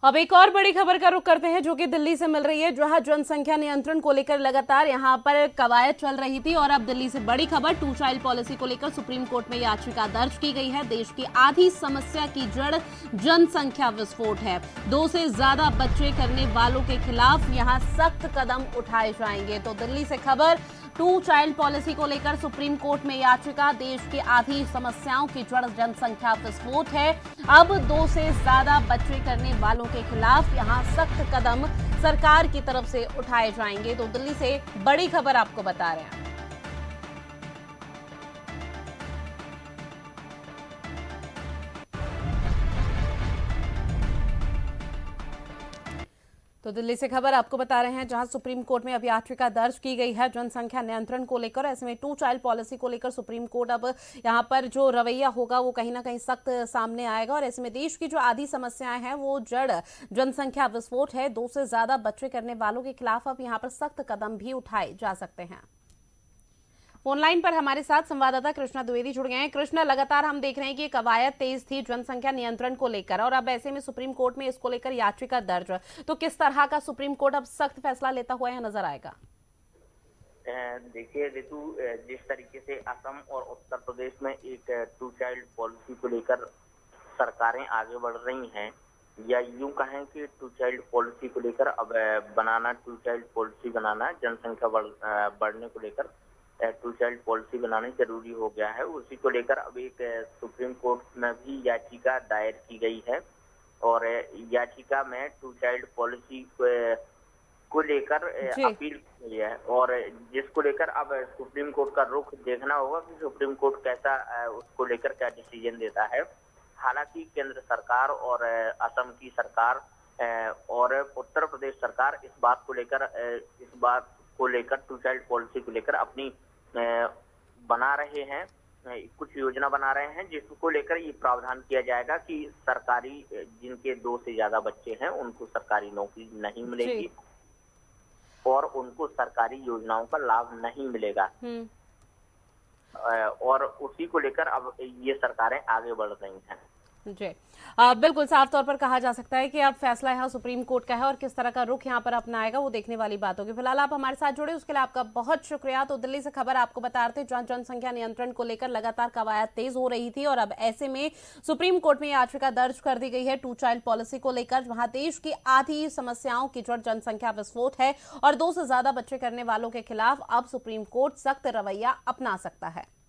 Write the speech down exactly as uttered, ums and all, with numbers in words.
अब एक और बड़ी खबर का रुख करते हैं जो कि दिल्ली से मिल रही है, जहां जनसंख्या नियंत्रण को लेकर लगातार यहां पर कवायद चल रही थी। और अब दिल्ली से बड़ी खबर, टू चाइल्ड पॉलिसी को लेकर सुप्रीम कोर्ट में याचिका दर्ज की गई है। देश की आधी समस्या की जड़ जनसंख्या विस्फोट है। दो से ज्यादा बच्चे करने वालों के खिलाफ यहां सख्त कदम उठाए जाएंगे। तो दिल्ली से खबर, टू चाइल्ड पॉलिसी को लेकर सुप्रीम कोर्ट में याचिका, देश की आधी समस्याओं की जड़ जनसंख्या विस्फोट है। अब दो से ज्यादा बच्चे करने वालों के खिलाफ यहां सख्त कदम सरकार की तरफ से उठाए जाएंगे। तो दिल्ली से बड़ी खबर आपको बता रहे हैं। तो दिल्ली से खबर आपको बता रहे हैं, जहां सुप्रीम कोर्ट में अब याचिका दर्ज की गई है जनसंख्या नियंत्रण को लेकर। ऐसे में टू चाइल्ड पॉलिसी को लेकर सुप्रीम कोर्ट अब यहां पर जो रवैया होगा वो कहीं ना कहीं सख्त सामने आएगा। और ऐसे में देश की जो आधी समस्याएं हैं वो जड़ जनसंख्या विस्फोट है। दो से ज्यादा बच्चे करने वालों के खिलाफ अब यहां पर सख्त कदम भी उठाए जा सकते हैं। फोनलाइन पर हमारे साथ संवाददाता कृष्णा द्विवेदी जुड़ गए हैं। कृष्णा, लगातार हम देख रहे हैं कि कवायद तेज थी जनसंख्या नियंत्रण को लेकर, और अब ऐसे में सुप्रीम कोर्ट में इसको लेकर याचिका दर्ज, तो किस तरह का सुप्रीम कोर्ट अब सख्त फैसला लेता हुआ यहाँ नजर आएगा? देखिए ऋतु, जिस तरीके से असम और उत्तर प्रदेश में एक टू चाइल्ड पॉलिसी को लेकर सरकारें आगे बढ़ रही हैं, या यूं कहें कि टू चाइल्ड पॉलिसी को लेकर अब बनाना, टू चाइल्ड पॉलिसी बनाना, जनसंख्या बढ़, बढ़ने को लेकर टू चाइल्ड पॉलिसी बनानी जरूरी हो गया है। उसी को लेकर अब एक सुप्रीम कोर्ट में भी याचिका दायर की गई है। और याचिका में टू चाइल्ड पॉलिसी को लेकर अपील की गई है, और जिसको लेकर अब सुप्रीम कोर्ट का रुख देखना होगा कि सुप्रीम कोर्ट कैसा उसको लेकर क्या डिसीजन देता है। हालांकि केंद्र सरकार और असम की सरकार और उत्तर प्रदेश सरकार इस बात को लेकर इस बात को लेकर टू चाइल्ड पॉलिसी को लेकर अपनी बना रहे हैं, कुछ योजना बना रहे हैं, जिसको लेकर ये प्रावधान किया जाएगा कि सरकारी, जिनके दो से ज्यादा बच्चे हैं उनको सरकारी नौकरी नहीं मिलेगी और उनको सरकारी योजनाओं का लाभ नहीं मिलेगा। और उसी को लेकर अब ये सरकारें आगे बढ़ रही हैं। जी, आ, बिल्कुल साफ तौर पर कहा जा सकता है कि अब फैसला यहाँ सुप्रीम कोर्ट का है, और किस तरह का रुख यहाँ पर अपनाएगा वो देखने वाली बात होगी। फिलहाल आप हमारे साथ जुड़े उसके लिए आपका बहुत शुक्रिया। तो दिल्ली से खबर आपको बता रहे थे, जहाँ जनसंख्या नियंत्रण को लेकर लगातार कवायद तेज हो रही थी, और अब ऐसे में सुप्रीम कोर्ट में याचिका दर्ज कर दी गई है टू चाइल्ड पॉलिसी को लेकर, वहां देश की आधी समस्याओं की जड़ जनसंख्या विस्फोट है और दो से ज्यादा बच्चे करने वालों के खिलाफ अब सुप्रीम कोर्ट सख्त रवैया अपना सकता है।